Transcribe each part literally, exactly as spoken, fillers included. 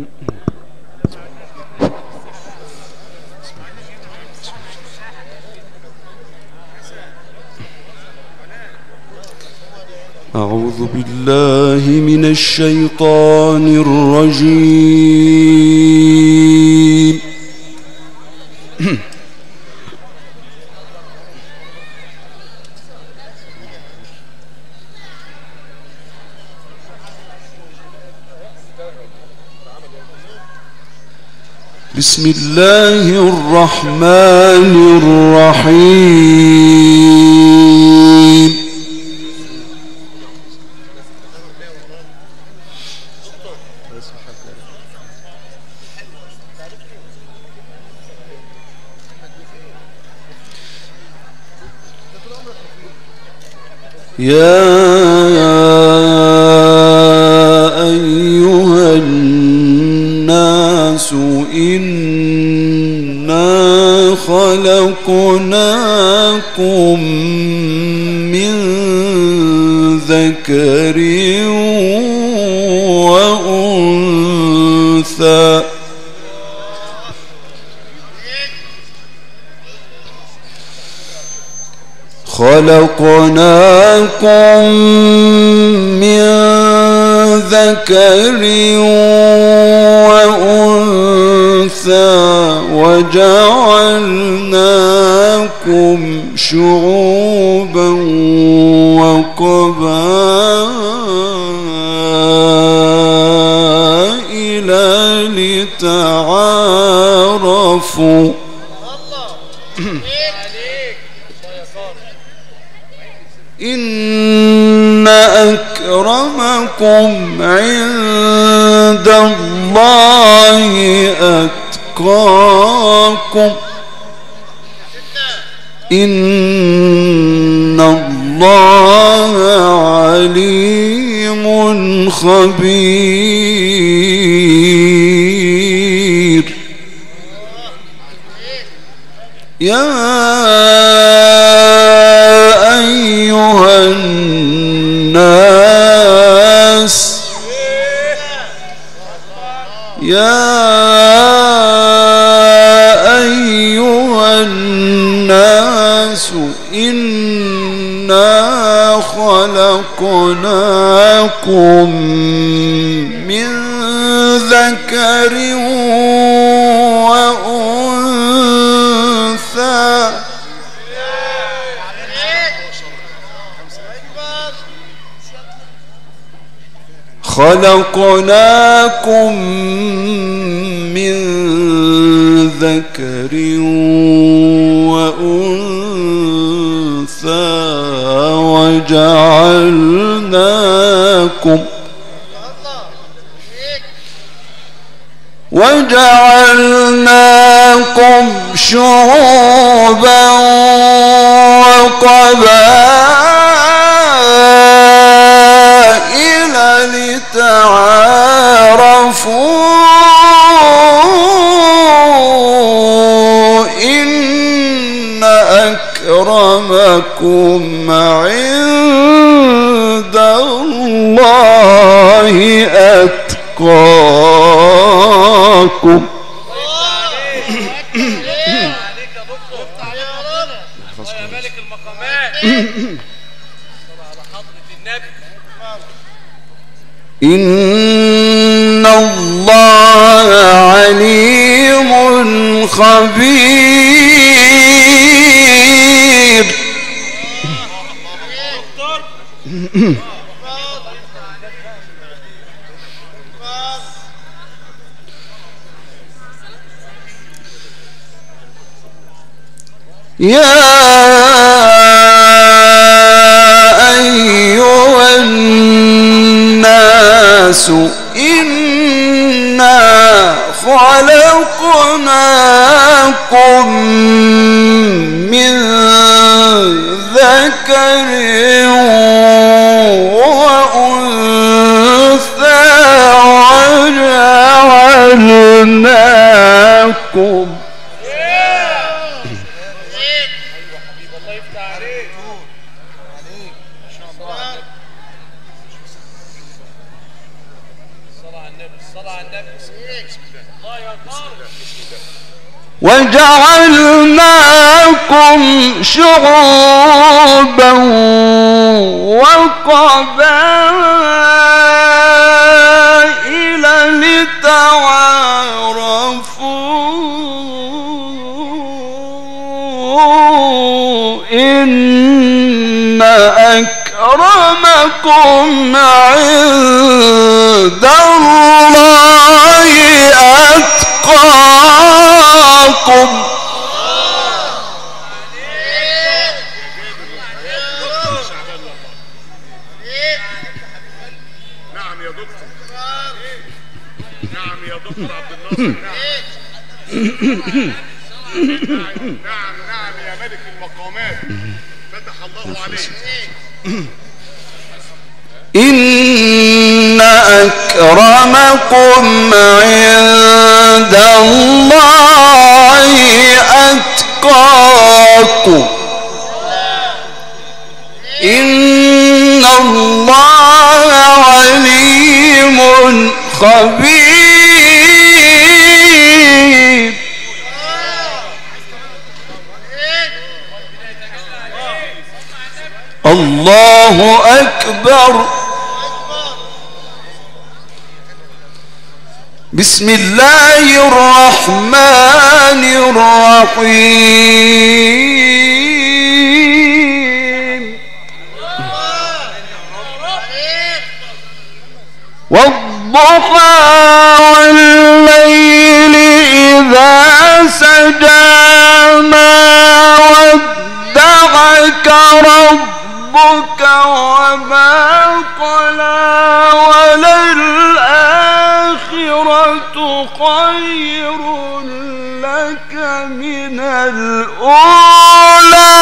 أعوذ بالله من الشيطان الرجيم. بسم الله الرحمن الرحيم. يا أيها الناس إنا خلقناكم من ذكر وأنثى خلقناكم من ذكر وأنثى وجعلناكم شعوبا وقبائل لتعارفوا. إن أكرمكم عند الله أتقاكم إن الله عليم خبير. يا أيها الناس يا أيها الناس إنا خلقناكم من ذكر وأنثى خلقناكم من ذكر وأنثى وجعلناكم وجعلناكم شعوبا وقبائل لتعارفوا إن أكرمكم عند الله أتقاكم. إن الله عليم خبير. يا أيها الناس إنا خلقناكم من ذكر وأنثى وجعلناكم الصلاة على النبي. وجعلناكم شعوبا وقبائل لتعارفوا إن أكرمكم عند الله أتقاكم. نعم يا دكتور، نعم يا دكتور عبد الناصر، نعم نعم نعم يا ملك المقامات، فتح الله عليك. إن أكرمكم عند الله أتقاكم إن الله عليم خبير. الله أكبر. بسم الله الرحمن الرحيم. والضحى والليل إذا سجى ما ودعك ربك وما قلى وللآخرة خير لك من الأولى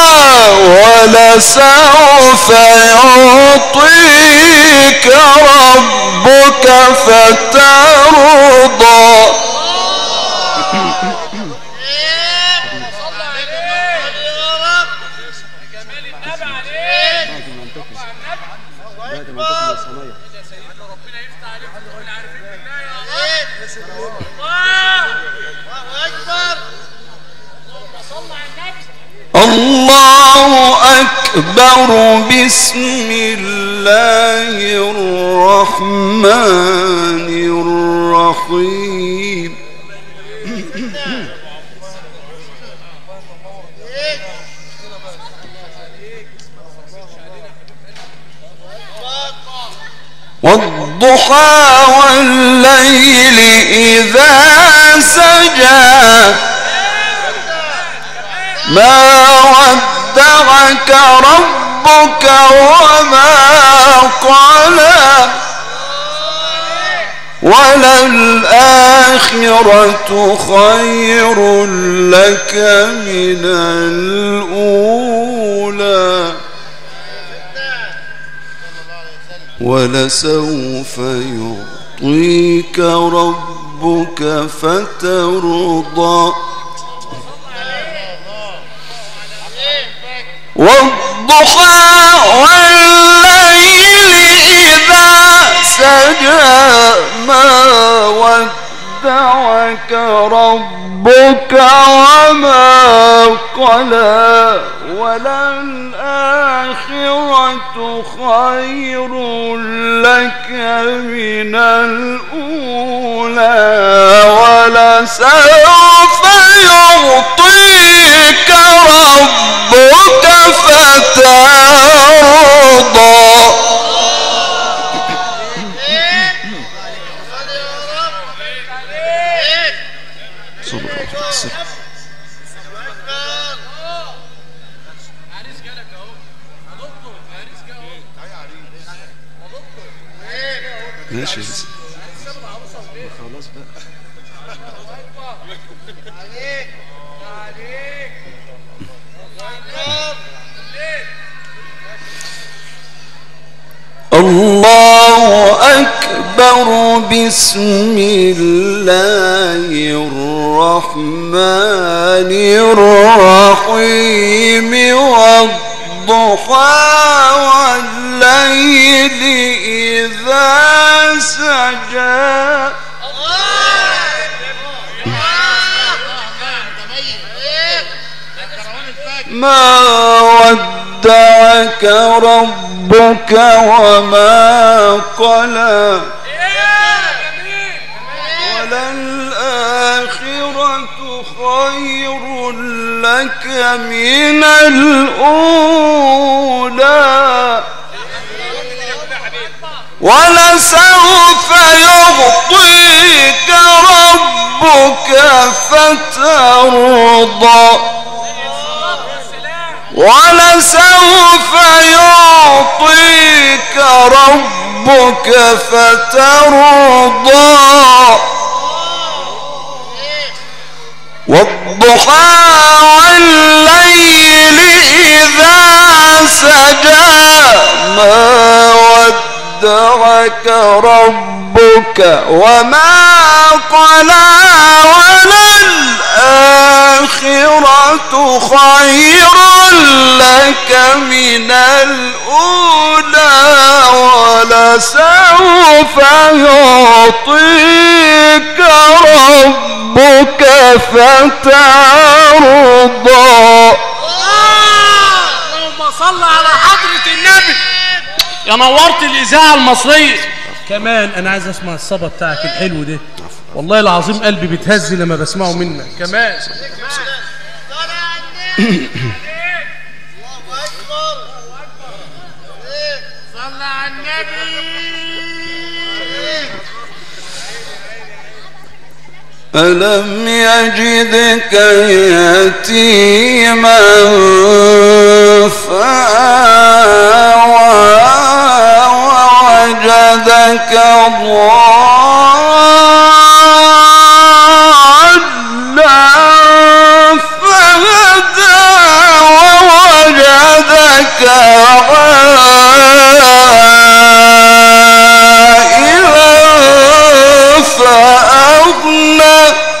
ولسوف يعطيك ربك فترضى. الله أكبر. بسم الله الرحمن الرحيم. والضحى والليل إذا سجى ما ودعك ربك وما قلى وللآخرة خير لك من الأولى ولسوف يعطيك ربك فترضى. والضحى والليل إذا سجى ما ودعك ربك وما قلى وللآخرة خير لك من الأولى ولسوف يعطيك ربك فترضى. ماشي خلاص بقى. الله أكبر. بسم الله الرحمن الرحيم. والضحى والليل إذا سجى ما ودعك ربك وما قلى وللآخرة خير لك من الأولى ولسوف يعطيك ربك فترضى ولسوف يعطيك ربك فترضى والضحى والليل إذا سجى ما ودعك ربك وما قلى وللآخرة خير لك من الأولى ولسوف يعطيك ربك فترضى. اللهم صل على حضرة النبي. يا نورت الإذاعة المصرية. كمان أنا عايز أسمع الصبا بتاعك الحلو ده، والله العظيم قلبي بيتهز لما بسمعه منك. كمان صل على النبي. ألم يجدك يتيما فآوى ووجدك ضالا فهدى ووجدك عائلا فأغنى.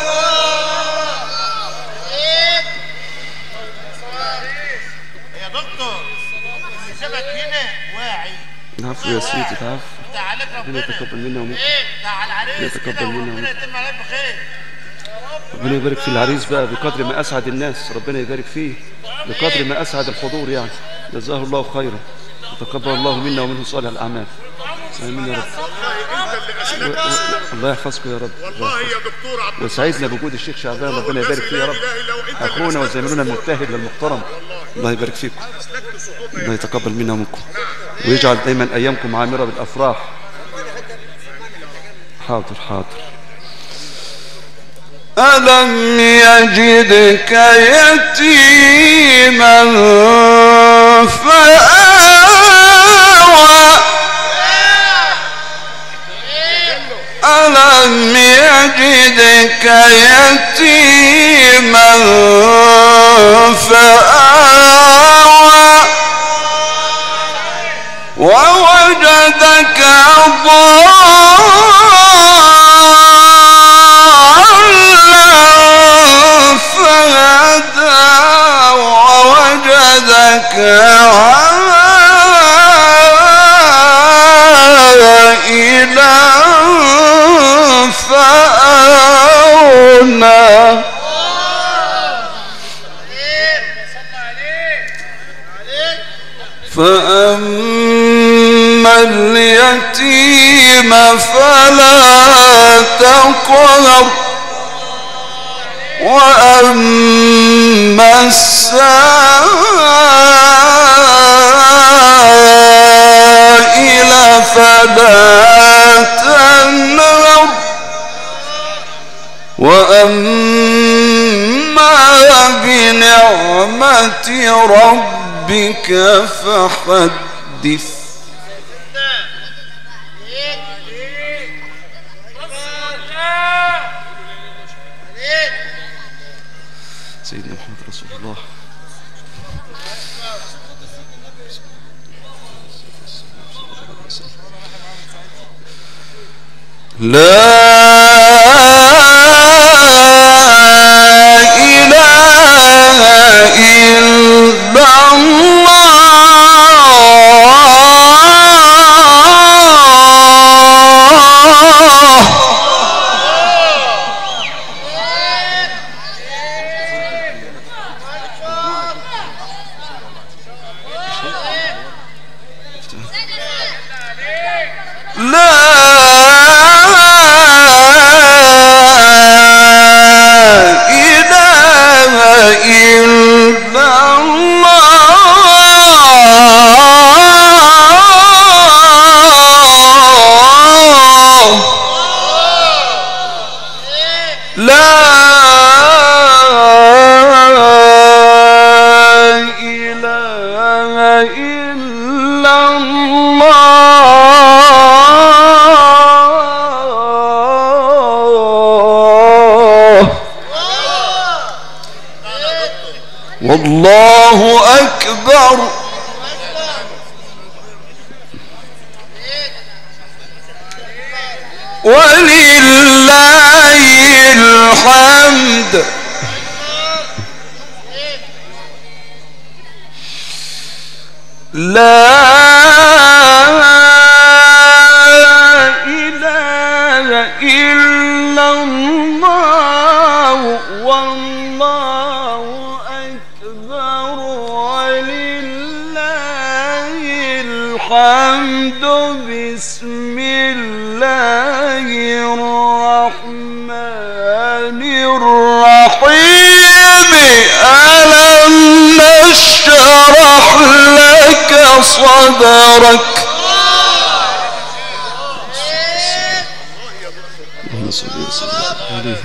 يا دكتور اللي شبك هنا واعي. العفو يا سيدي، العفو. تعالك ربنا يتقبل منا ومنكم. تعال العريس يتقبل منا ربنا يتم عليك بخير. ربنا يبارك في العريس بقى بقدر ما أسعد الناس، ربنا يبارك فيه بقدر ما أسعد الحضور يعني. جزاه الله خيرا وتقبل الله منا ومنه صالح الأعمال. آمين يا رب. الله يحفظكم يا رب. والله يا دكتور عبد وسعيدنا بوجود الشيخ شعبان، ربنا يبارك فيه يا رب، أخونا وزميلنا المجتهد والمحترم. الله يبارك فيكم، الله يتقبل منا ومنكم ويجعل دايما أيامكم عامرة بالأفراح. حاضر حاضر. ألم يجدك يتيما فآوى ألم يجدك يتيما فآوى ووجدك ضالا فهدى ووجدك عائلا فأغنى. فأما اليتيم فلا تقهر وأما السائل فلا تنهر وأما بنعمة ربك فحدث. سيدنا محمد رسول الله. لا إله إلا الله. لا إله إلا الله والله أكبر ولله الحمد لا إله إلا الله والله أكبر ولله الحمد بسم الله الرحمن الرحيم ألم نشرح لك صدرك اللهم صل وسلم عليه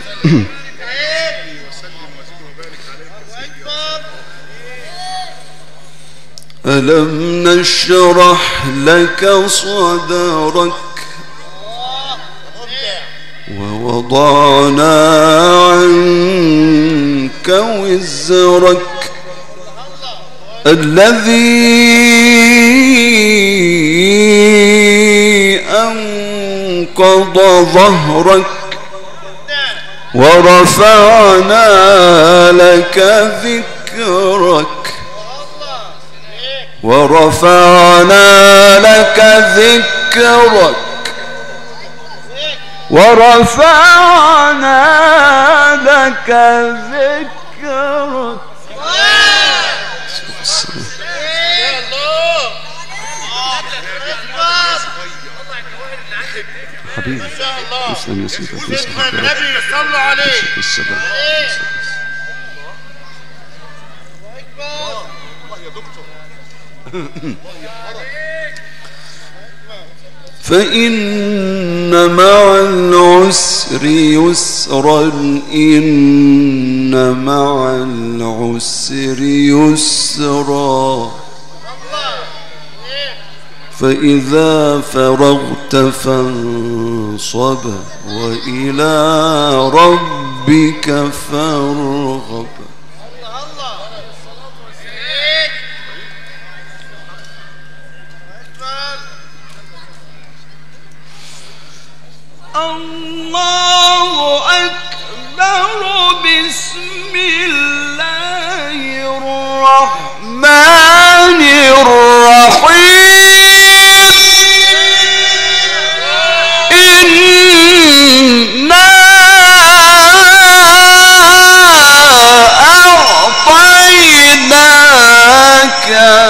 ألم نشرح لك صدرك ووضعنا عنك وزرك الذي أنقض ظهرك ورفعنا لك ذكرك ورفعنا لك ذكرك ورفعنا لك ذكرك حبيبي مسلم يا سيدي باسم النبي صلوا عليه السلام فإن مع العسر يسرا إن مع العسر يسرا فإذا فرغت فانصب وإلى ربك فارغب الله أكبر بسم الله الرحمن الرحيم إنا أعطيناك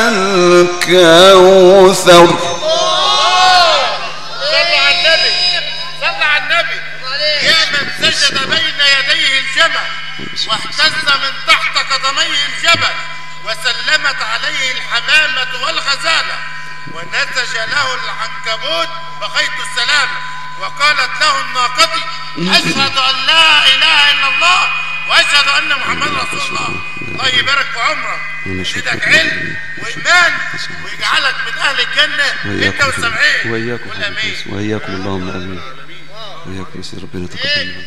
الكوثر سجد بين يديه الجمل واهتز من تحت قدميه الجبل وسلمت عليه الحمامة والغزالة ونتج له العنكبوت بخيط السلامة وقالت له الناقة أشهد أن لا إله إلا الله وأشهد أن محمد رسول الله. الله يبارك في عمرك ويزيدك علم وإيمان ويجعلك من أهل الجنة أنت والسبعين وإياكم والأمين وإياكم اللهم آمين وإياكم يا سيدي ربنا يتقبل منا.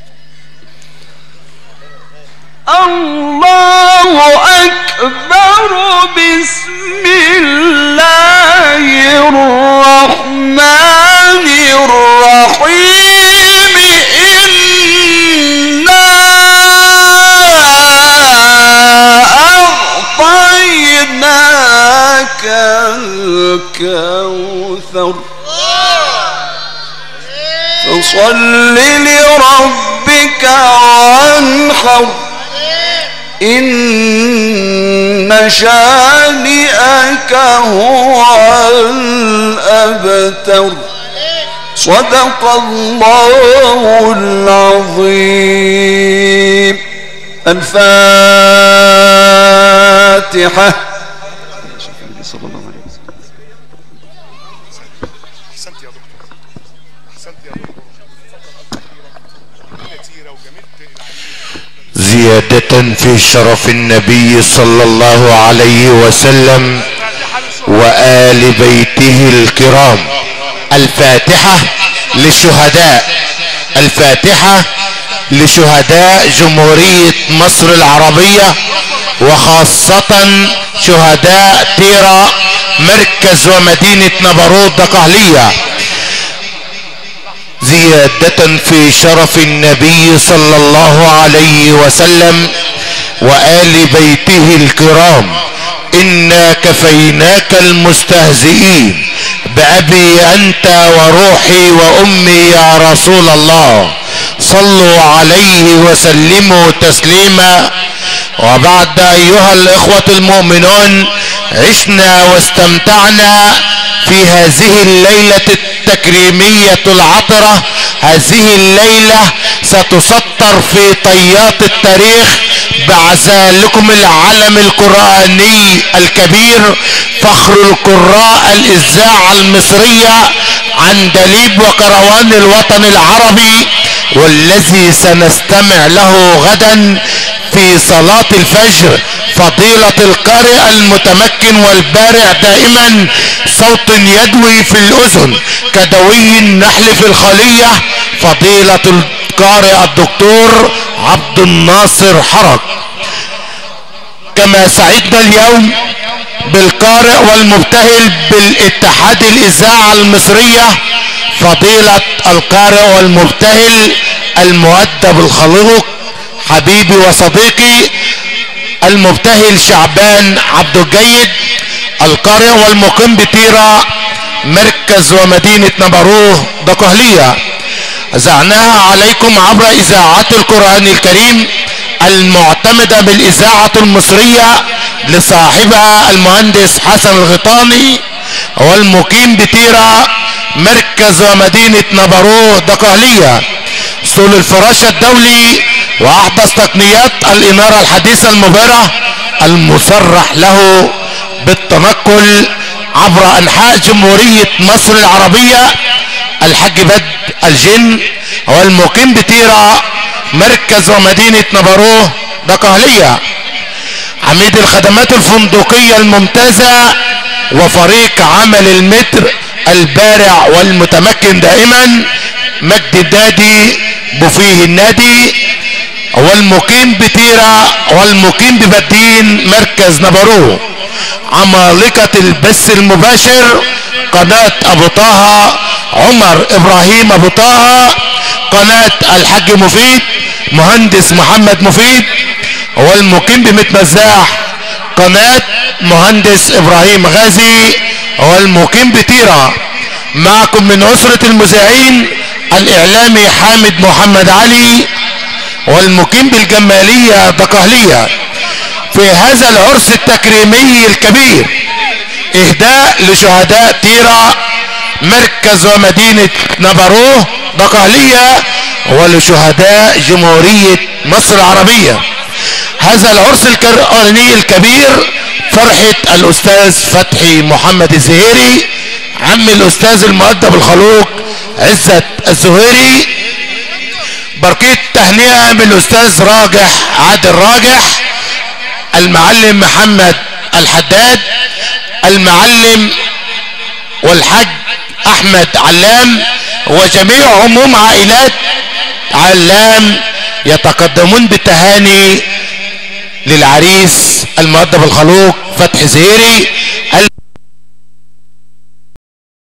الله أكبر بسم الله الرحمن الرحيم إنا أعطيناك الكوثر فصل لربك وانحر إن شانئك هو الأبتر صدق الله العظيم. الفاتحة. صلى الله عليه وسلم. أحسنت يا دكتور أحسنت يا دكتور. زيادة في شرف النبي صلى الله عليه وسلم وآل بيته الكرام. الفاتحة للشهداء، الفاتحة لشهداء جمهورية مصر العربية وخاصة شهداء تيرا مركز ومدينة نبروت دقهلية. زيادة في شرف النبي صلى الله عليه وسلم وآل بيته الكرام. إنا كفيناك المستهزئين بأبي أنت وروحي وأمي يا رسول الله، صلوا عليه وسلموا تسليما. وبعد أيها الإخوة المؤمنون، عشنا واستمتعنا في هذه الليلة التكريمية العطرة. هذه الليلة ستسطر في طيات التاريخ بعزالكم العلم القرآني الكبير، فخر القراء الإذاعة المصرية، عندليب وكروان الوطن العربي، والذي سنستمع له غدا في صلاة الفجر فضيلة القارئ المتمكن والبارع دائما، صوت يدوي في الأذن كدوي النحل في الخلية، فضيلة القارئ الدكتور عبد الناصر حرج. كما سعدنا اليوم بالقارئ والمبتهل بالاتحاد الإذاعة المصرية، فضيلة القارئ والمبتهل المؤدب الخلوق حبيبي وصديقي المبتهل شعبان عبد الجيد، القارئ والمقيم بتيرا مركز ومدينة نبروه دقهلية. أذعناها عليكم عبر إذاعات القرآن الكريم المعتمدة بالإذاعة المصرية لصاحبها المهندس حسن الغيطاني، والمقيم بتيرا مركز ومدينة نبروه دقهلية. اسطول الفراشة الدولي واحدث تقنيات الانارة الحديثة المبهرة المصرح له بالتنقل عبر انحاء جمهورية مصر العربية، الحاج بد الجن، والمقيم بتيرا مركز ومدينة نبروه دقهلية. عميد الخدمات الفندقية الممتازة وفريق عمل المتر البارع والمتمكن دائما مجد النادي بفيه النادي، والمقيم بتيرا والمقيم ببدين مركز نبروه. عمالقة البث المباشر قناة ابو طه عمر ابراهيم ابو طه، قناة الحاج مفيد مهندس محمد مفيد، والمقيم بمتمزاح قناة مهندس ابراهيم غازي، والمقيم بتيرا. معكم من اسرة المذيعين الاعلامي حامد محمد علي، والمقيم بالجمالية دقهلية. في هذا العرس التكريمي الكبير اهداء لشهداء تيرا مركز ومدينة نبروه دقهلية ولشهداء جمهورية مصر العربية. هذا العرس القرآني الكبير فرحة الاستاذ فتحي محمد الزهيري، عم الاستاذ المؤدب الخلوق عزت الزهيري. بركة تهنئة من الاستاذ راجح عادل راجح، المعلم محمد الحداد، المعلم والحاج احمد علام، وجميع عموم عائلات علام يتقدمون بالتهاني للعريس المؤدب الخلوق فتحي زهيري.